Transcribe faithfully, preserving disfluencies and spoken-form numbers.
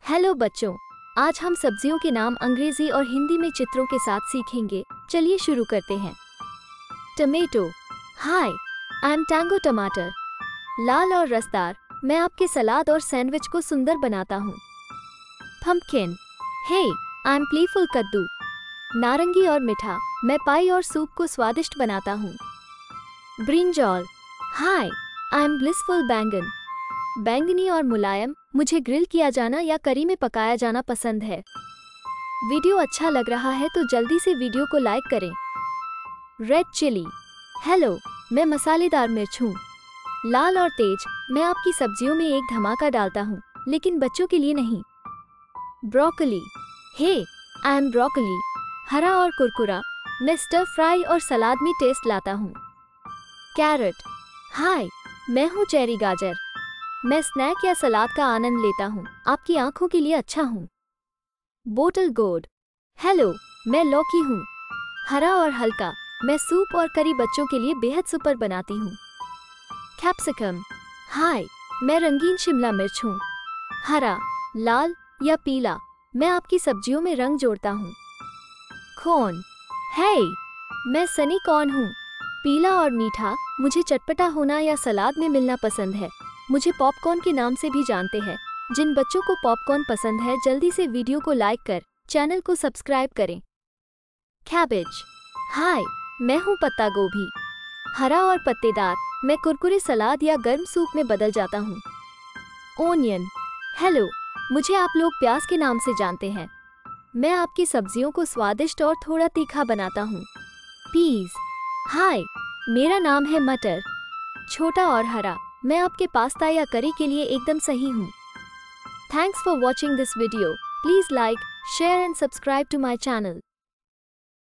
Hello बच्चों, आज हम सब्जियों के नाम अंग्रेजी और हिंदी में चित्रों के साथ सीखेंगे। चलिए शुरू करते हैं। Tomato. Hi, I am tango टमाटर। लाल और रसदार, मैं आपके सलाद और सैंडविच को सुंदर बनाता हूँ। Pumpkin. Hey, I am playful कद्दू। नारंगी और मीठा, मैं पाई और सूप को स्वादिष्ट बनाता हूँ। Brinjal. Hi, I am blissful बैंगन। बैंगनी और मुलायम, मुझे ग्रिल किया जाना या करी में पकाया जाना पसंद है। वीडियो अच्छा लग रहा है तो जल्दी से वीडियो को लाइक करें। Red chilli. हेलो, मैं मसालेदार मिर्च हूँ। लाल और तेज, मैं आपकी सब्जियों में एक धमाका डालता हूँ, लेकिन बच्चों के लिए नहीं। Broccoli. Hey, I am broccoli. हरा और कुरकुरा, मैं स्टर फ्राई और सलाद में टेस्ट लाता हूँ। कैरेट। हाय, मैं हूँ चेरी गाजर। मैं स्नैक या सलाद का आनंद लेता हूँ, आपकी आंखों के लिए अच्छा हूँ। Bottle gourd. हेलो, मैं लौकी हूँ। हरा और हल्का, मैं सूप और करी बच्चों के लिए बेहद सुपर बनाती हूँ। कैप्सिकम। हाय, मैं रंगीन शिमला मिर्च हूँ। हरा, लाल या पीला, मैं आपकी सब्जियों में रंग जोड़ता हूँ। कॉर्न। हे, मैं सनी कॉर्न हूँ। पीला और मीठा, मुझे चटपटा होना या सलाद में मिलना पसंद है। मुझे पॉपकॉर्न के नाम से भी जानते हैं। जिन बच्चों को पॉपकॉर्न पसंद है जल्दी से वीडियो को लाइक कर चैनल को सब्सक्राइब करें। कैबेज। हाय, मैं हूँ पत्ता गोभी। हरा और पत्तेदार, मैं कुरकुरे सलाद या गर्म सूप में बदल जाता हूँ। ओनियन। हेलो, मुझे आप लोग प्याज के नाम से जानते हैं। मैं आपकी सब्जियों को स्वादिष्ट और थोड़ा तीखा बनाता हूँ। पीज। हाय, मेरा नाम है मटर। छोटा और हरा, मैं आपके पास्ता या करी के लिए एकदम सही हूँ। Thanks for watching this video. Please like, share and subscribe to my channel.